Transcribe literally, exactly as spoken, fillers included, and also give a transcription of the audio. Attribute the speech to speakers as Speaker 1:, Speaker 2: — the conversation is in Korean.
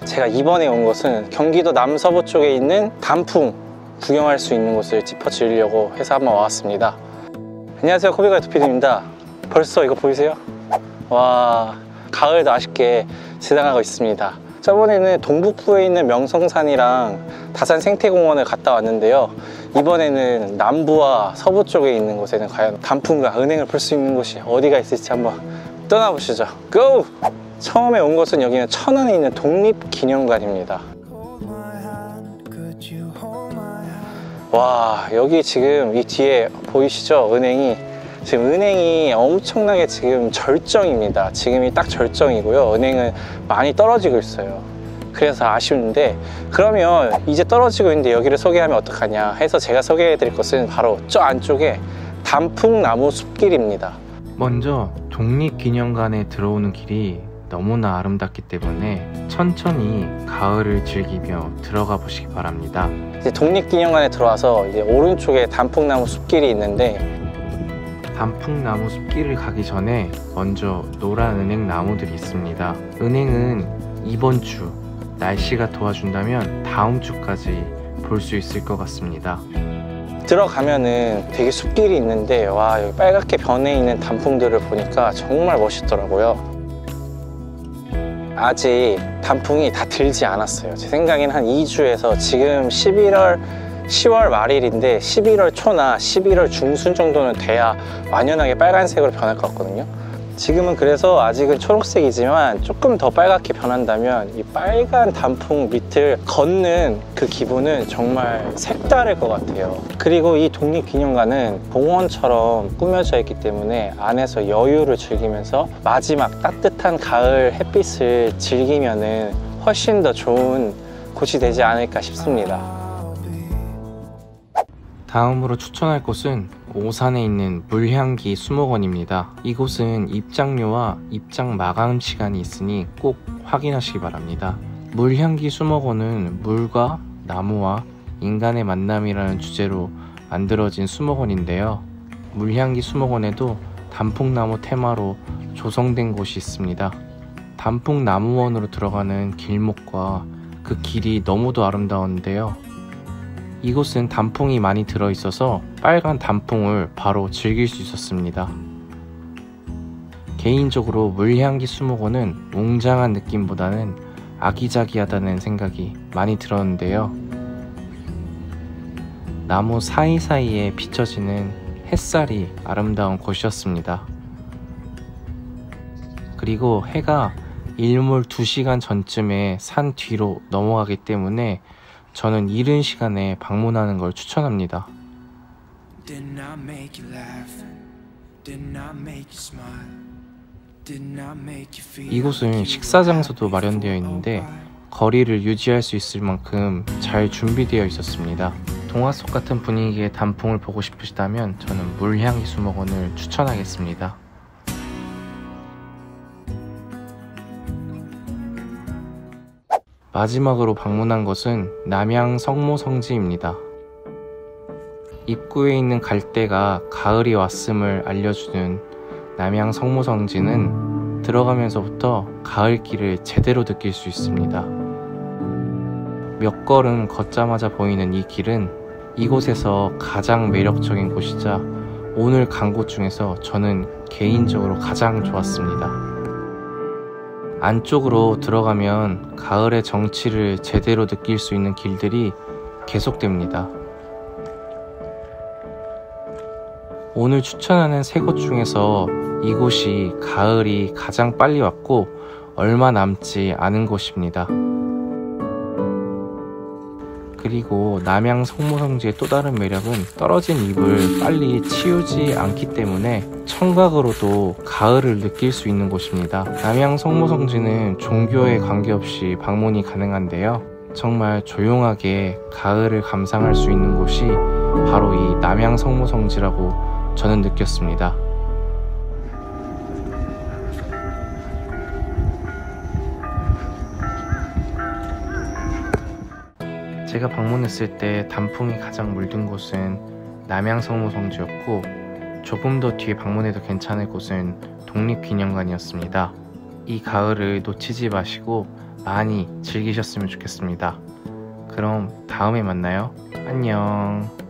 Speaker 1: 제가 이번에 온 곳은 경기도 남서부 쪽에 있는 단풍 구경할 수 있는 곳을 짚어드리려고 해서 한번 와봤습니다. 안녕하세요, 코비가이드 피디입니다. 벌써 이거 보이세요? 와, 가을도 아쉽게 지나가고 있습니다. 저번에는 동북부에 있는 명성산이랑 다산 생태공원을 갔다 왔는데요, 이번에는 남부와 서부 쪽에 있는 곳에는 과연 단풍과 은행을 볼 수 있는 곳이 어디가 있을지 한번 떠나보시죠. 고! 처음에 온 곳은 여기는 천안에 있는 독립기념관입니다. 와, 여기 지금 이 뒤에 보이시죠? 은행이 지금 은행이 엄청나게 지금 절정입니다. 지금이 딱 절정이고요. 은행은 많이 떨어지고 있어요. 그래서 아쉬운데, 그러면 이제 떨어지고 있는데 여기를 소개하면 어떡하냐 해서 제가 소개해 드릴 것은 바로 저 안쪽에 단풍나무 숲길입니다.
Speaker 2: 먼저 독립기념관에 들어오는 길이 너무나 아름답기 때문에 천천히 가을을 즐기며 들어가 보시기 바랍니다.
Speaker 1: 이제 독립기념관에 들어와서 이제 오른쪽에 단풍나무 숲길이 있는데,
Speaker 2: 단풍나무 숲길을 가기 전에 먼저 노란 은행 나무들이 있습니다. 은행은 이번 주 날씨가 도와준다면 다음 주까지 볼 수 있을 것 같습니다.
Speaker 1: 들어가면은 되게 숲길이 있는데, 와, 여기 빨갛게 변해 있는 단풍들을 보니까 정말 멋있더라고요. 아직 단풍이 다 들지 않았어요. 제 생각에는 한 이 주에서 지금 십일월, 시월 말일인데 십일월 초나 십일월 중순 정도는 돼야 완연하게 빨간색으로 변할 것 같거든요. 지금은 그래서 아직은 초록색이지만 조금 더 빨갛게 변한다면 이 빨간 단풍 밑을 걷는 그 기분은 정말 색다를 것 같아요. 그리고 이 독립기념관은 공원처럼 꾸며져 있기 때문에 안에서 여유를 즐기면서 마지막 따뜻한 가을 햇빛을 즐기면은 훨씬 더 좋은 곳이 되지 않을까 싶습니다.
Speaker 2: 다음으로 추천할 곳은 오산에 있는 물향기 수목원입니다. 이곳은 입장료와 입장 마감 시간이 있으니 꼭 확인하시기 바랍니다. 물향기 수목원은 물과 나무와 인간의 만남이라는 주제로 만들어진 수목원인데요, 물향기 수목원에도 단풍나무 테마로 조성된 곳이 있습니다. 단풍나무원으로 들어가는 길목과 그 길이 너무도 아름다운데요, 이곳은 단풍이 많이 들어있어서 빨간 단풍을 바로 즐길 수 있었습니다. 개인적으로 물향기 수목원은 웅장한 느낌보다는 아기자기하다는 생각이 많이 들었는데요, 나무 사이사이에 비춰지는 햇살이 아름다운 곳이었습니다. 그리고 해가 일몰 두 시간 전쯤에 산 뒤로 넘어가기 때문에 저는 이른 시간에 방문하는 걸 추천합니다. 이곳은 식사 장소도 마련되어 있는데 거리를 유지할 수 있을 만큼 잘 준비되어 있었습니다. 동화 속 같은 분위기의 단풍을 보고 싶으시다면 저는 물향기 수목원을 추천하겠습니다. 마지막으로 방문한 곳은 남양 성모성지입니다. 입구에 있는 갈대가 가을이 왔음을 알려주는 남양 성모성지는 들어가면서부터 가을길을 제대로 느낄 수 있습니다. 몇 걸음 걷자마자 보이는 이 길은 이곳에서 가장 매력적인 곳이자 오늘 간 곳 중에서 저는 개인적으로 가장 좋았습니다. 안쪽으로 들어가면 가을의 정취를 제대로 느낄 수 있는 길들이 계속됩니다. 오늘 추천하는 세 곳 중에서 이곳이 가을이 가장 빨리 왔고 얼마 남지 않은 곳입니다. 그리고 남양 성모성지의 또 다른 매력은 떨어진 잎을 빨리 치우지 않기 때문에 청각으로도 가을을 느낄 수 있는 곳입니다. 남양 성모성지는 종교에 관계없이 방문이 가능한데요, 정말 조용하게 가을을 감상할 수 있는 곳이 바로 이 남양 성모성지라고 저는 느꼈습니다. 제가 방문했을 때 단풍이 가장 물든 곳은 남양 성모성지였고, 조금 더 뒤에 방문해도 괜찮을 곳은 독립기념관이었습니다. 이 가을을 놓치지 마시고 많이 즐기셨으면 좋겠습니다. 그럼 다음에 만나요. 안녕.